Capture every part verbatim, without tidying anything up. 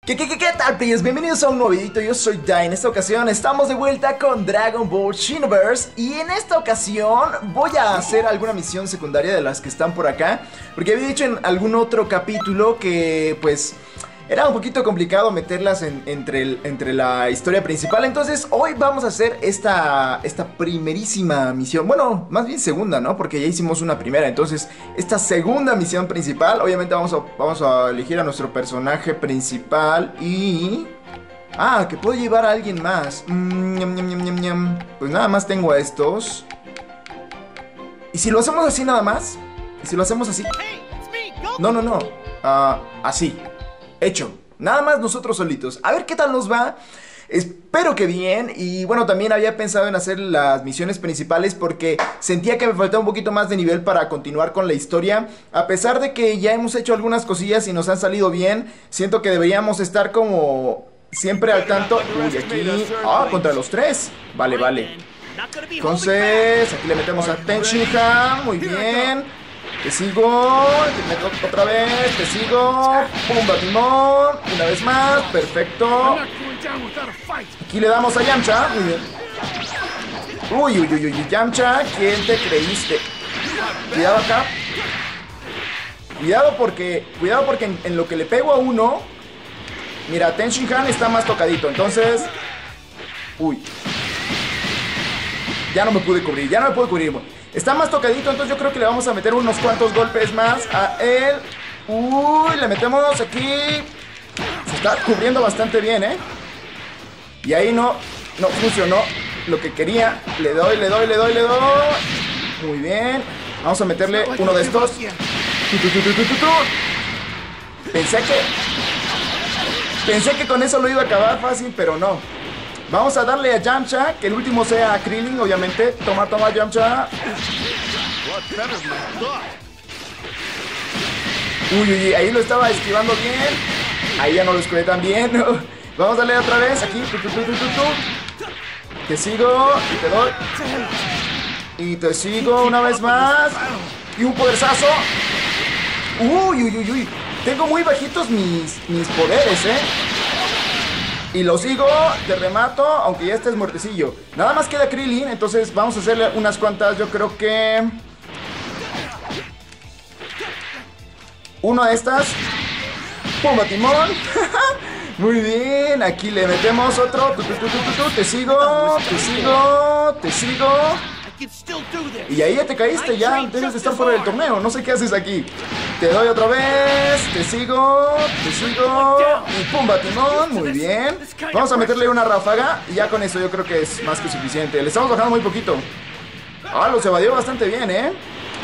¿Qué, qué, qué, qué tal, players? Bienvenidos a un nuevo videito, yo soy Dai. En esta ocasión estamos de vuelta con Dragon Ball Xenoverse. Y en esta ocasión voy a hacer alguna misión secundaria de las que están por acá, porque había dicho en algún otro capítulo que pues era un poquito complicado meterlas en, entre, el, entre la historia principal. Entonces hoy vamos a hacer esta, esta primerísima misión. Bueno, más bien segunda, ¿no? Porque ya hicimos una primera. Entonces esta segunda misión principal, obviamente vamos a, vamos a elegir a nuestro personaje principal y... Ah, que puedo llevar a alguien más. Mm, ñam, ñam, ñam, ñam, ñam. Pues nada más tengo a estos. ¿Y si lo hacemos así nada más? ¿Y si lo hacemos así? No, no, no. Uh, así. Hecho, nada más nosotros solitos. A ver qué tal nos va. Espero que bien. Y bueno, también había pensado en hacer las misiones principales porque sentía que me faltaba un poquito más de nivel para continuar con la historia. A pesar de que ya hemos hecho algunas cosillas y nos han salido bien, siento que deberíamos estar como siempre al tanto. Uy, aquí... Ah, contra los tres. Vale, vale. Entonces, aquí le metemos a Ten Shinhan. Muy bien. Te sigo, te meto otra vez, te sigo. Pum, Batimón, una vez más, perfecto. Aquí le damos a Yamcha, muy bien. Uy, uy, uy, uy, Yamcha, ¿quién te creíste? Cuidado acá. Cuidado porque, cuidado porque en, en lo que le pego a uno, mira, Ten Shinhan está más tocadito, entonces... Uy. Ya no me pude cubrir, ya no me pude cubrir. Está más tocadito, entonces yo creo que le vamos a meter unos cuantos golpes más a él. Uy, le metemos aquí. Se está cubriendo bastante bien, ¿eh? Y ahí no, no funcionó lo que quería. Le doy, le doy, le doy, le doy. Muy bien. Vamos a meterle uno de estos. Pensé que... Pensé que con eso lo iba a acabar fácil, pero no. Vamos a darle a Yamcha, que el último sea a Krillin, obviamente. Toma, toma, Yamcha. Uy, uy, uy, ahí lo estaba esquivando bien. Ahí ya no lo esquivé tan bien. Vamos a darle otra vez, aquí. Te sigo, y te doy. Y te sigo una vez más. Y un poderzazo. Uy, uy, uy, uy. Tengo muy bajitos mis, mis poderes, eh. Y lo sigo, te remato, aunque ya estés muertecillo. Nada más queda Krillin, entonces vamos a hacerle unas cuantas, yo creo que... Una de estas. ¡Pum, Timón! Muy bien, aquí le metemos otro. Tu, tu, tu, tu, tu, tu. Te sigo, te sigo, te sigo. Y ahí ya te caíste, ya debes de estar fuera del torneo. No sé qué haces aquí. Te doy otra vez. Te sigo, te sigo. Y pum, Batimón, muy bien. Vamos a meterle una ráfaga. Y ya con eso yo creo que es más que suficiente. Le estamos bajando muy poquito. Ah, los evadió bastante bien, ¿eh?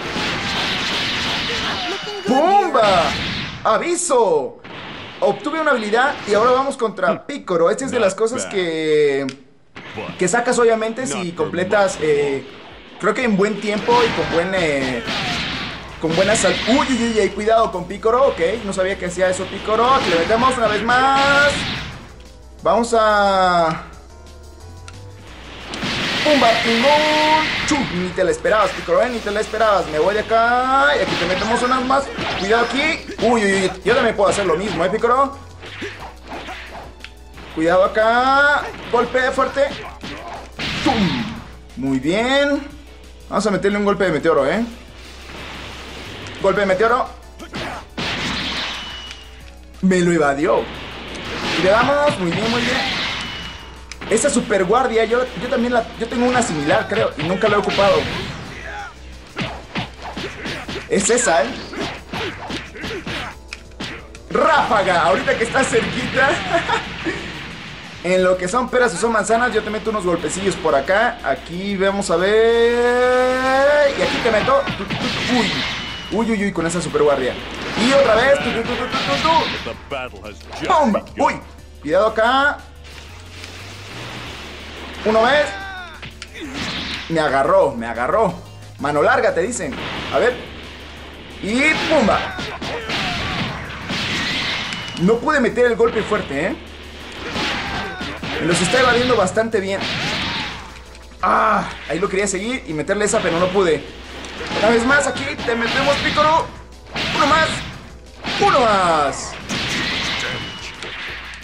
¡Pumba! ¡Aviso! Obtuve una habilidad y ahora vamos contra Piccolo. Esta es de las cosas que... Que sacas obviamente si completas... Eh, creo que en buen tiempo y con buen... Eh, con buena sal... Uy, uy, uy, uy, cuidado con Piccolo, ok. No sabía que hacía eso Piccolo. Aquí le metemos una vez más. Vamos a... ¡Pumba! ¡Chum! Ni te la esperabas, Piccolo, ¿eh? Ni te la esperabas. Me voy de acá. Y aquí te metemos unas más. Cuidado aquí. Uy, uy, uy. Yo también puedo hacer lo mismo, ¿eh, Piccolo? Cuidado acá. Golpe fuerte. ¡Pum! Muy bien. Vamos a meterle un golpe de meteoro, ¿eh? Golpe de meteoro. Me lo evadió. Y le damos. Muy bien, muy bien. Esa super guardia, yo, yo también la... Yo tengo una similar, creo. Y nunca la he ocupado. Es esa, ¿eh? Ráfaga. Ahorita que está cerquita. En lo que son peras o son manzanas, yo te meto unos golpecillos por acá. Aquí vamos a ver. Y aquí te meto. Uy. Uy, uy, uy, con esa super guardia. Y otra vez. ¡Pum! Uy. Cuidado acá. Uno vez. Me agarró, me agarró. Mano larga, te dicen. A ver. Y pumba. No pude meter el golpe fuerte, ¿eh? Me los está evadiendo bastante bien. Ah, ahí lo quería seguir y meterle esa, pero no pude. Una vez más aquí, te metemos Piccolo. Uno más. Uno más.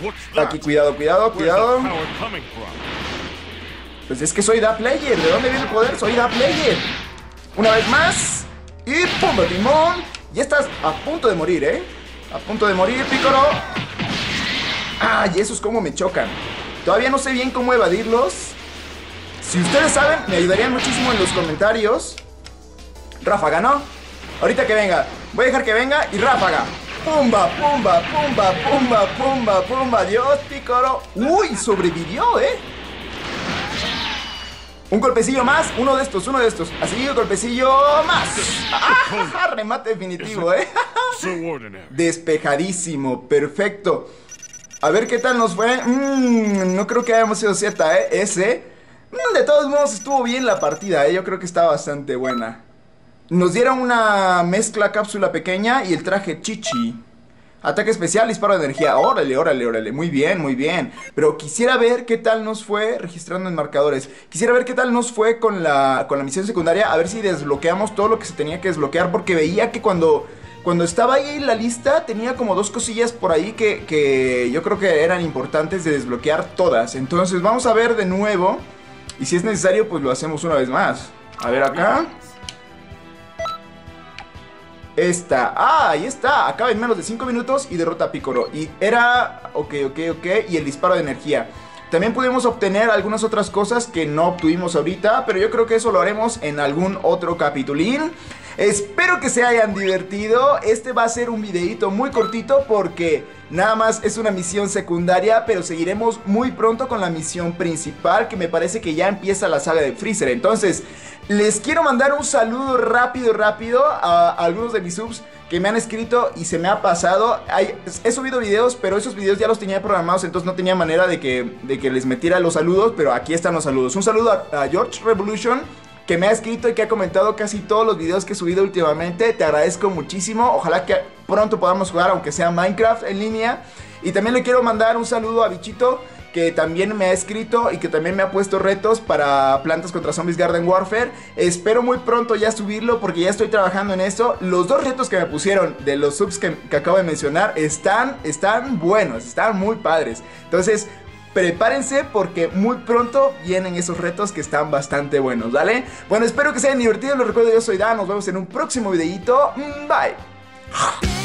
Aquí, cuidado, cuidado, cuidado. Pues es que soy Da Player. ¿De dónde viene el poder? Soy Da Player. Una vez más. Y pum, timón. Ya estás a punto de morir, ¿eh? A punto de morir, Piccolo. Ah, y esos como me chocan. Todavía no sé bien cómo evadirlos. Si ustedes saben, me ayudarían muchísimo en los comentarios. Ráfaga, ¿no? Ahorita que venga. Voy a dejar que venga y ráfaga. Pumba, pumba, pumba, pumba, pumba, pumba. Dios, Piccolo. Uy, sobrevivió, ¿eh? Un golpecillo más, uno de estos, uno de estos. Así, un golpecillo más. ¡Ah! Remate definitivo, ¿eh? Despejadísimo, perfecto. A ver qué tal nos fue. Mm, no creo que hayamos sido Z, ¿eh? Ese. Mm, de todos modos, estuvo bien la partida, ¿eh? Yo creo que está bastante buena. Nos dieron una mezcla cápsula pequeña y el traje chichi. Ataque especial, disparo de energía. Órale, órale, órale. Muy bien, muy bien. Pero quisiera ver qué tal nos fue registrando en marcadores. Quisiera ver qué tal nos fue con la, con la misión secundaria. A ver si desbloqueamos todo lo que se tenía que desbloquear. Porque veía que cuando, cuando estaba ahí en la lista tenía como dos cosillas por ahí que, que yo creo que eran importantes de desbloquear todas. Entonces vamos a ver de nuevo. Y si es necesario, pues lo hacemos una vez más. A ver acá. Esta, ah, ahí está, acaba en menos de cinco minutos y derrota a Piccolo. Y era, ok, ok, ok, y el disparo de energía. También pudimos obtener algunas otras cosas que no obtuvimos ahorita, pero yo creo que eso lo haremos en algún otro capitulín. Espero que se hayan divertido. Este va a ser un videito muy cortito porque nada más es una misión secundaria, pero seguiremos muy pronto con la misión principal, que me parece que ya empieza la saga de Freezer. Entonces, les quiero mandar un saludo rápido, rápido a, a algunos de mis subs que me han escrito y se me ha pasado. Hay, he subido videos, pero esos videos ya los tenía programados, entonces no tenía manera de que, de que les metiera los saludos, pero aquí están los saludos. Un saludo a, a George Revolution, que me ha escrito y que ha comentado casi todos los videos que he subido últimamente. Te agradezco muchísimo. Ojalá que pronto podamos jugar, aunque sea Minecraft en línea. Y también le quiero mandar un saludo a Bichito, que también me ha escrito y que también me ha puesto retos para Plantas contra Zombies Garden Warfare. Espero muy pronto ya subirlo porque ya estoy trabajando en eso. Los dos retos que me pusieron de los subs que, que acabo de mencionar están, están buenos, están muy padres. Entonces, prepárense porque muy pronto vienen esos retos que están bastante buenos, ¿vale? Bueno, espero que se hayan divertido. Les recuerdo, yo soy Dan. Nos vemos en un próximo videito. Bye.